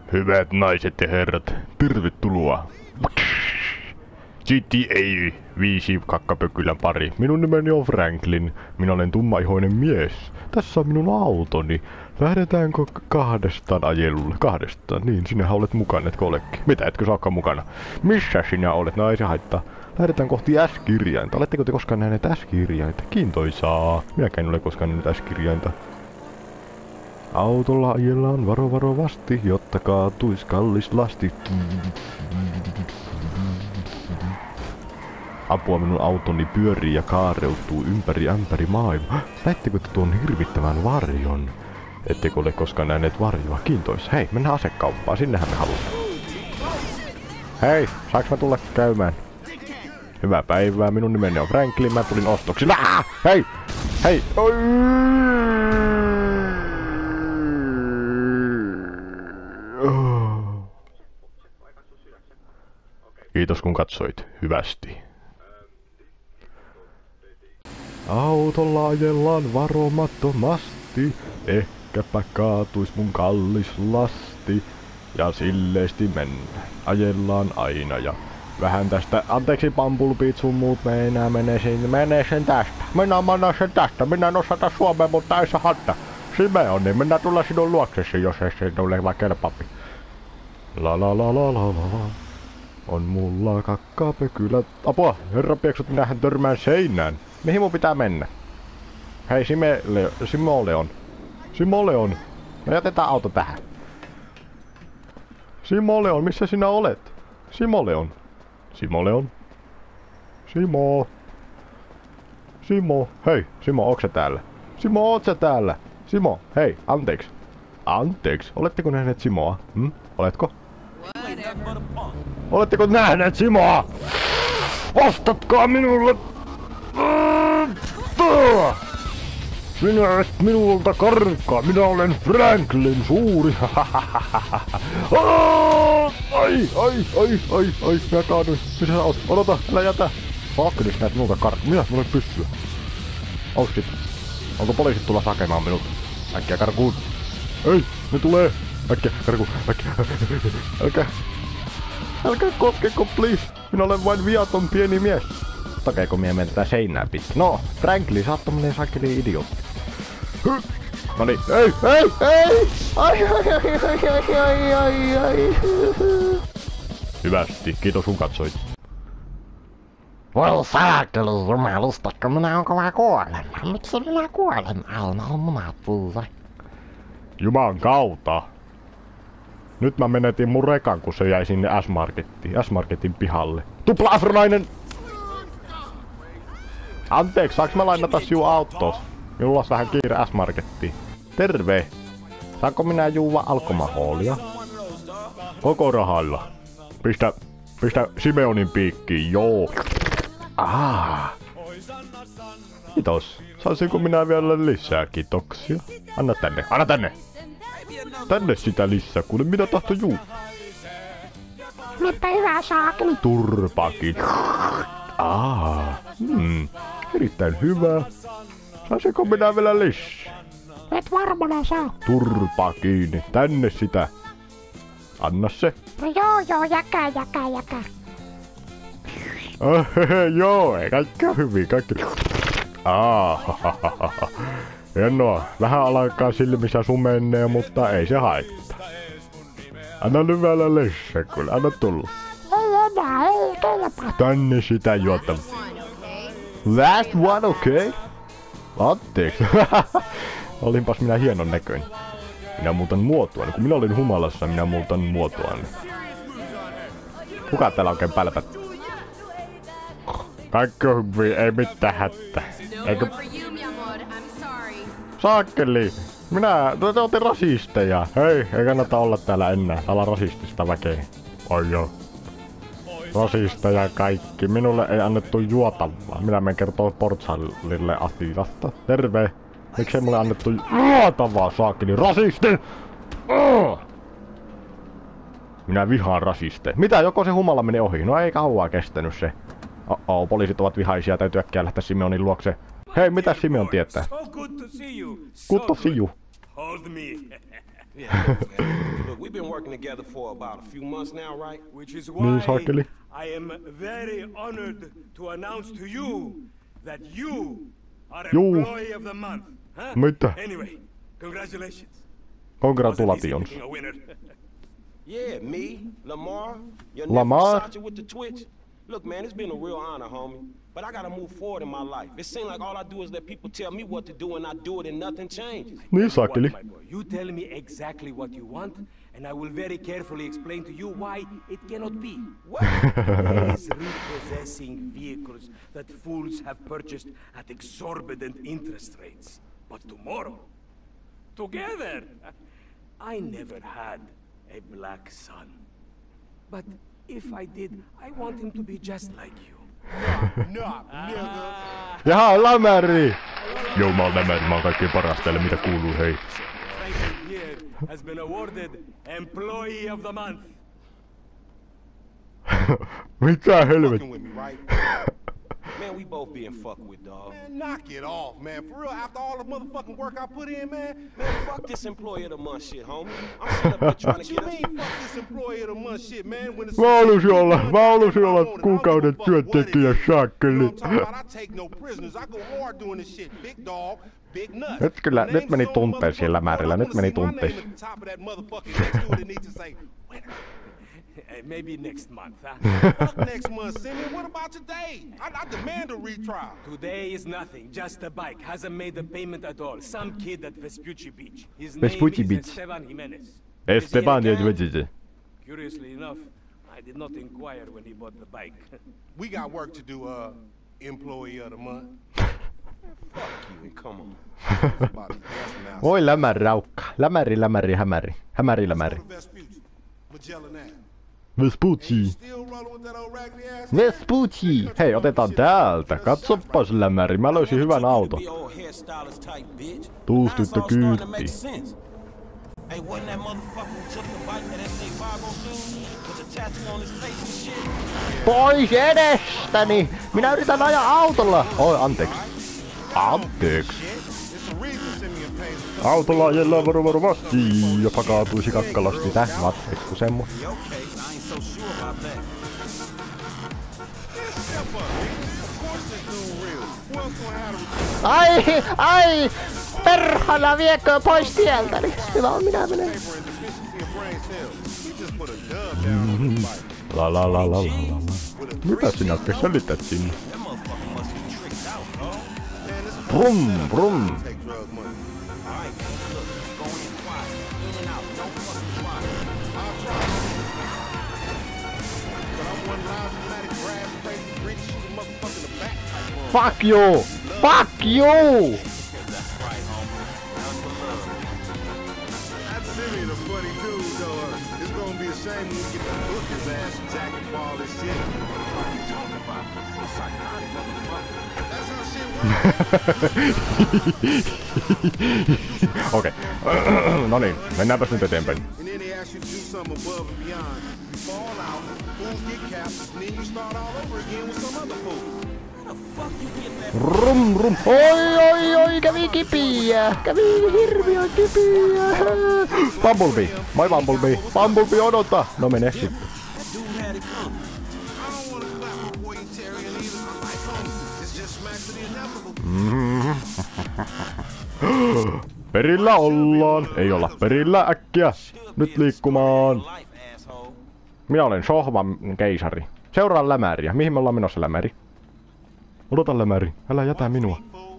Hyvät naiset ja herrat, tervetuloa GTA 5 kakkapökylän pari. Minun nimeni on Franklin. Minä olen tummaihoinen mies. Tässä on minun autoni. Lähdetäänkö kahdestaan ajelulle? Kahdestaan? Niin, sinähän olet mukana, etkö olekin? Mitä, etkö saakaan mukana? Missä sinä olet? No ei se haittaa. Lähdetään kohti S-kirjainta. Oletteko te koskaan nähneet S-kirjainta? Kiintoisaa. Minäkään en ole koskaan nähnyt S-kirjainta. Autolla ajellaan varovasti, jotta kaatuis kallis lasti. Apua, minun autoni pyörii ja kaareutuu ympäri ämpäri maailmaa. Näettekö te tuon hirvittävän varjon? Ettekö ole koskaan nähneet varjoa? Kiintois. Hei, mennään asekauppaan. Sinnehän me halutaan. Hei, saaks mä tulla käymään? Hyvää päivää, minun nimeni on Franklin. Mä tulin ostoksi. Hei! Hei! Oi! Kiitos kun katsoit. Hyvästi. Autolla ajellaan varomattomasti. Ehkäpä kaatuis mun kallis lasti. Ja silleesti mennään. Ajellaan aina ja vähän tästä. Anteeksi Pampulpiit sun muut. Menee sen tästä. Minä sen tästä. Minä en osata suomea, mutta ei se hatta. Simeoni, minä tulla sinun luoksesi, jos ei se ole vaan kelpapi. La. On mulla kakkapökylä. Apua, herra pieksut, minähän törmään seinään. Mihin mun pitää mennä? Hei, Simoleon. No jätetään auto tähän. Simoleon, missä sinä olet? Simoleon. Simo, hei, Simo, ootko sä täällä? Simo, oot sä täällä? Simo, hei, anteeksi. Oletteko nähneet Simoa? Oletko? Oletteko nähneet Simoa? Vastatkaa minulle! Sinä et minulta karkaa, minä olen Franklin suuri. Ai, minä kaaduin. Missä sä oot? Odota, älä jätä. Fakkelis näet minulta karkaa, minä olen pyssyä. Oh shit. Onko poliisit tulla hakemaan minut? Äkkiä karkuun. Ei, ne tulee. Äkkiä karkuun, Älkää koskeko, please. Minä olen vain viaton pieni mies. Takeeko mie mennä seinää pitkin? No, Franklin, sä oot tommonen sakeli idiootti. Noniin, ei! Ai. Hyvästi, kiitos kun katsoit. Voi saakeli jumalustatko, minä on kova kuolema. Miksi minä kuolen aina, on munat puuva? Juman kautta. Nyt mä menetin mun rekan, kun se jäi sinne S-Marketin pihalle. Tupla afronainen! Anteeksi, saaks mä lainata sinun autoos? Minulla on vähän kiire S-Markettiin. Terve! Saanko minä juua alkomahoolia? Koko rahalla. Pistä Simeonin piikkiin, joo. Kiitos. Saisinko minä vielä lisää kiitoksia? Anna tänne! Tänne sitä lisää, kuule minä tahto juu. Mitä hyvää saakeli? Turpakin. Erittäin hyvä. Saisinko minä vielä lisää? Et varmana saa. Turpa kiinni. Tänne sitä. Anna se. No joo, jäkää. Joo, ei kaikki on hyvin. Hienoa. Vähän alkaa silmissä sumenee, mutta ei se haittaa. Anna nyt vielä lisää, kyllä. Anna tulla. Ei kelpaa. Tänne sitä juota. Last one, okay? Anteeksi. Olinpas minä hienon näköinen. Minä muutan muotoani. Kun minä olin humalassa, minä muutan muotoani. Kuka täällä oikein pälpät? Kaikki on hyvin, ei mitään hätää. Eikö? Saakeli! Te ootte rasisteja. Hei, ei kannata olla täällä enää. Täällä on rasistista väkeä. Oi joo. Rasisteja kaikki. Minulle ei annettu juotavaa. Minä menen kertoo Portsalille asiasta. Terve! Miksei mulle annettu juotavaa, saakeli? Rasisti! Minä vihaan rasisteja. Mitä, joko se humala meni ohi? No ei kauaa kestänyt se. Poliisit ovat vihaisia, täytyy äkkiä lähteä Simeonin luokse. Hei, mitä Simeon tietää? Good to see you. Hold me. Yeah, look, we've been working together for about a few months now, right? Which is Niin why saakeli. I am very honored to announce to you that you are Juu. employee of the month. Huh? Mitä? Anyway, congratulations. Congratulations. Wasn't easy picking a winner. Yeah, me, Lamar, your Lamar? nephew Sacha with the Twitch. Look, man, it's been a real honor, homie. But I gotta move forward in my life. It seems like all I do is let people tell me what to do and I do it and nothing changes. Niin saakeli. What, my boy? You tell me exactly what you want, and I will very carefully explain to you why it cannot be. What? Is repossessing vehicles that fools have purchased at exorbitant interest rates. But tomorrow, together, I never had a black son. But if I did, I want him to be just like you. Jaha, lämäri! Joo, mä oon lämäri. Mä oon kaikkein paras täällä, mitä kuuluu, hei. Franklin here has been awarded Employee of the Month. Mitä helvet? Fucking with me, right? Man, we both being fucked with, dog. Man, knock it off, man. For real, after all the motherfucking work I put in, man. Man, fuck this employee of the month shit, homie. I'm sitting up here trying What to you get us. mean, fuck this employee of the month shit, man? When it's Mä halusin olla kuukauden työntekijä, saakeli. I take no prisoners. I go hard doing this shit. Big dog, big nuts. Nyt meni tunteisiin lämärillä, nyt meni tunteisiin. Maybe next month, huh? Fuck next month, Simeon. What about today? I demand a retrial. Today is nothing, just a bike. Hasn't made a payment at all. Some kid at Vespucci Beach. His Vespucci name Beach. is Esteban Jimenez. Esteban Is he in a Jimenez. Curiously enough, I did not inquire when he bought the bike. We got work to do, employee of the month. Fuck you, come on. About his best now. Oi lämärraukka. Lämäri, lämäri, hämäri. Hämäri, lämäri. Vespucci, Magellan Ave. Vespucci. Still rolling with that old raggedy ass? Vespucci. Hei, otetaan täältä. Katsopas lämäri. Mä löysin hyvän auton. Be old hairstylist type bitch. Tuus Now it's tyttö all starting to make kyytti. sense. Hey, wasn't that motherfucker who took the bike that SA502 with the tattoo on his face and shit? Pois edestäni! Minä yritän ajaa autolla! Oi, anteeksi. Anteeksi. It's a reason Simeon pays the Autolla ajellaan varovasti ja pakaatuisi kakkalasti. Täh, Ekku semmo. Your case, I ain't so sure about that. step up, nigga. Of course this dude real. Who else gonna have to Ai! Perhana, viekö pois tieltäni? Hyvä on, minä menen. paper and deficiency of brain cells? He just put a dub down on the bike. La la la la la la. Mitä sinä oikein selität sinne? That motherfucker must be tricked out, dog. Man, this is Brum, brum. take drug money. All right, man, look, go in quiet. In and out, no fucking quiet. I'll try. But I'm one loud, dramatic, grass, crazy, greedy, shoot a motherfucker in the back type of Fuck you! Fuck you! That's right, homie. None but love. That's Simeon, a funny dude, though. It's gonna be a shame when we get to book his ass and jack him for all this shit. What are you talking about? You psychotic motherfucker. That's how shit works. Okei. No niin, mennäänpäs nyt eteenpäin. And then they ask you to do something above and beyond. You fall out, fools get capped, and then you start all over again with some other fool. Where the fuck you get that? Rum rum. Oi, kävi kipiä. Kävi hirviä kipiä. Bumblebee. Moi Bumblebee. Bumblebee odota. No mene sitten. That dude had it coming. I don't wanna clap for boy Terry and either. I like homies. It's just smack to the inevitable. Perillä ollaan. Ei olla perillä äkkiä. Nyt liikkumaan. Life, asshole. Minä olen sohvan keisari. Seuraa lämäriä. Mihin me ollaan menossa, lämäri? Odota, lämäri. Älä jätä minua. Fool.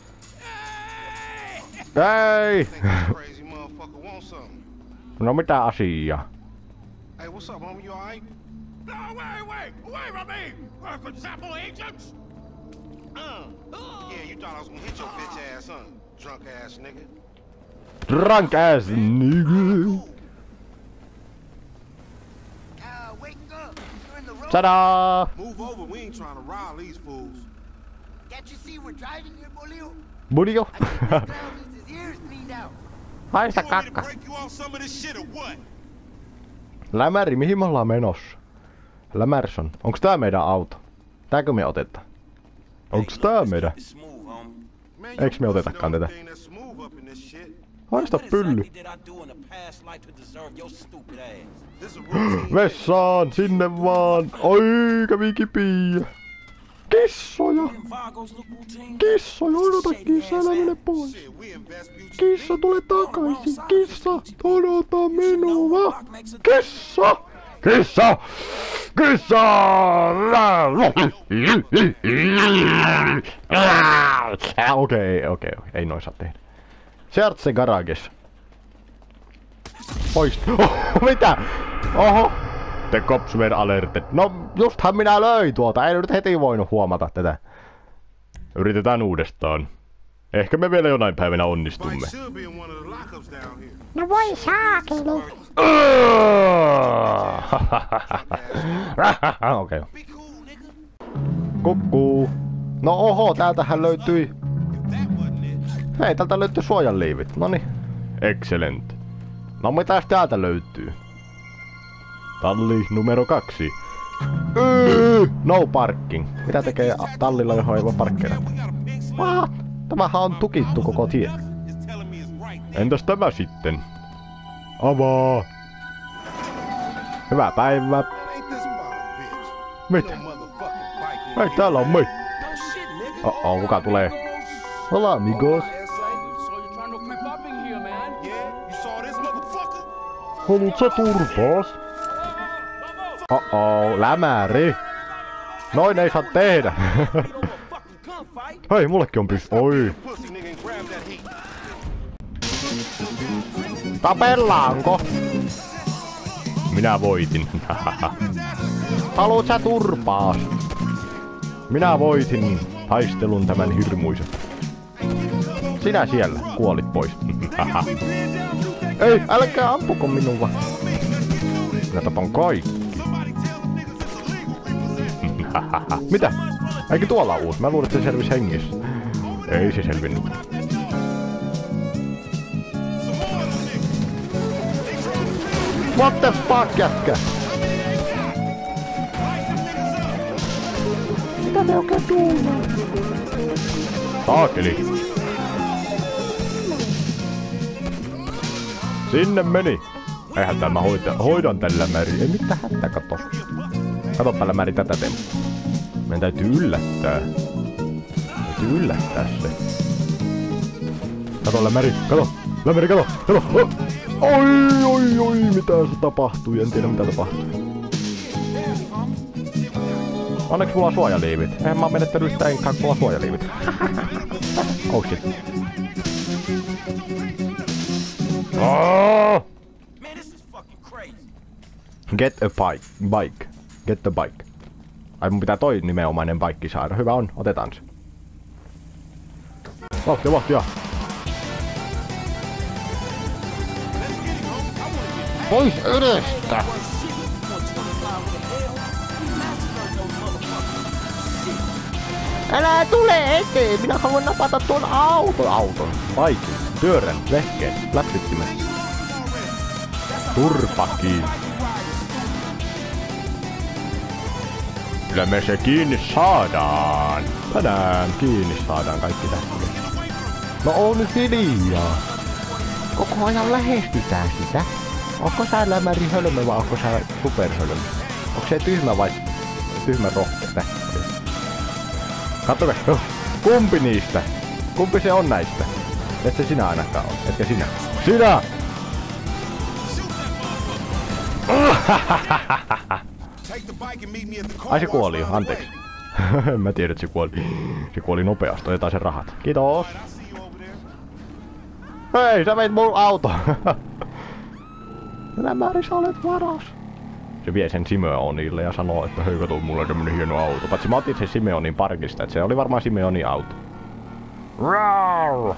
Ei! Think that crazy motherfucker wants something. No mitä asiaa? Hey, what's up, homie? You alright? No, wait, away from me! Work sample agents! Yeah, you thought I was gonna hit your bitch ass, huh? Drunk ass nigga. Drunk ass nigga. Wake up! You're in the road. Tada! Move over. We ain't trying to rile these fools. Can't you see we're driving here, Bolio? Budio. I think this clown needs his ears cleaned out. Haista You want me to kakka. break you off some of this shit or what? Lämäri, mihin me ollaan menossa? Lämärson. Onks tää meidän auto? Tääkö me otetaan? Onks tää meidän? It's smooth, homie. Man, Eiks me your otetakaan pussy the tätä? only thing that's smooth up in this shit. Haista pylly. Did I do in a past life to deserve your stupid ass? This a routine. Vessaan, sinne vaan. Oi, kävi kipiä. Kissoja. Vagos look routine. Kissoja, odota kissa, älä mene pois. Shit, we in Vespucci. Kissa, tule takaisin. Kissa, odota minua. Kissa! Kissa! Kissa! Okei, ei noin saa tehdä. Scherze Garages. Pois. Oh, mitä? Oho. The cops were alerted. No, justhan minä löin tuolta. Ei nyt heti voinut huomata tätä. Yritetään uudestaan. Ehkä me vielä jonain päivänä onnistumme. Mike should be in one of the lockups down here. No voi saakeli. Okei. Be cool, nigga. Kukkuu. No oho, täältähän löytyi... If that wasn't it. Hei, täältä löytyy suojanliivit. Noni. Excellent. No mitäs täältä löytyy? Talli numero 2. No parking. Mitä tekee tallilla, johon ei voi parkkeerata? What? Tämähän on tukittu koko tie. It's telling me it's right. Entäs tämä sitten? Avaa. Hyvää päivää. Ain't this about a bitch? Mitä? No motherfucking bike. Hei, täällä on moi. No shit, nigga. Oh, kuka tulee? Hola, amigos. So you're trying to creep up in here, man? Yeah, you saw this motherfucker? Haluut sä turpaas? Lämäri. Noin ei saa tehdä. Hei, mullekin on pys... Oi. Pussy nigga and grab that heat. Tapellaanko? Minä voitin. Haluut sä turpaas? Minä voitin taistelun tämän hirmuisen. Sinä siellä kuolit pois. Ei, älkää ampuko minua. Minä tapan kaikki. Mitä? Eikö tuolla uusi? Mä luulen, että se selvisi hengissä. Ei se selvinnyt. What the fuck, jätkä? Mitä ne oikein tuulee? Saakeli. Sinne meni. Eihän tämä hoidan tällä määrin. Ei mitään hätää, kato. Kato tällä määrin tätä temppua. Meidän täytyy yllättää. Täytyy yllättää se. Kato lämäri, kato. Lämäri, kato. Kato. Oi, mitä se tapahtui? En tiedä mitä tapahtui. Onneksi mulla on suojaliivit. Eihän mä oon menettänyt yhtään enkä mulla on suojaliivit. Oh shit. Oh! Man, this is fucking crazy. Get a bike. Get a bike. Ai mun pitää toi nimenomainen bike saada. Hyvä on, otetaan se. Vauhtia. Pois edestä. Älä tule eteen, minä haluan napata tuon auton. Bike, pyörän, vehkeet, läpsyttimet. Turpakiin. Kyllä me se kiinni saadaan. Tänään kiinni saadaan kaikki tästä. No on nyt hiljaa. Koko ajan lähestytään sitä. Onko sä lämäri hölmö vai onko sä superhölmö? Onko se tyhmä vai tyhmä rohkeä? Katsokaa, kumpi niistä? Kumpi se on näistä? Et se sinä ainakaan on, etkä sinä. Sinä! Ai se kuoli jo, anteeksi. En mä tiedä, että se kuoli. Se kuoli nopeasti, otetaan sen rahat. Kiitos! Hei, sä veit mun auto! Lämäri, sä olet varas. Se vie sen Simeonille ja sanoo, että hei kato, mulla on tämmönen hieno auto. Patsi mä otin sen Simeonin parkista, että se oli varmaan Simeonin auto. Rawr!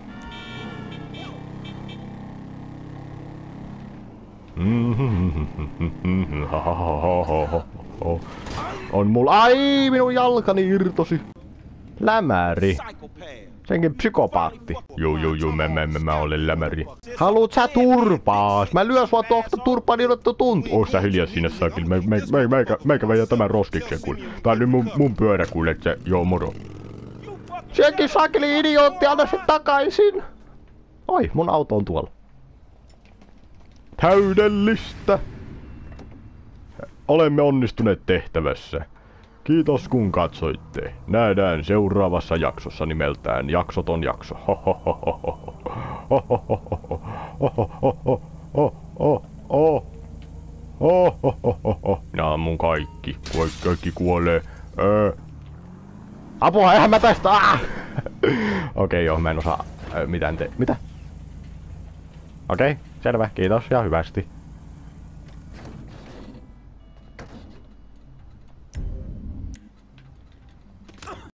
On mulla... Ai, minun jalkani irtosi. Lämäri. Senkin psykopaatti. Juu, mä olen lämäri. Haluut sä turpaas? Mä lyön sua tohta turpaa niin, että tuntuu. Oo sä hiljaa sinne saakeli. Meikä väijä tämän roskiksen kuule. Tää on nyt mun pyörä kuule, et se... Joo, moro. Senkin saakeli idiootti, anna se takaisin. Oi, mun auto on tuolla. Täydellistä! Olemme onnistuneet tehtävässä. Kiitos kun katsoitte. Nähdään seuraavassa jaksossa nimeltään Jaksoton jakso. Minä ammun kaikki. Kaikki kuolee. Apua, eihän mä tästä! Okei, joo, mä en osaa mitään Mitä? Okei, selvä, kiitos ja hyvästi.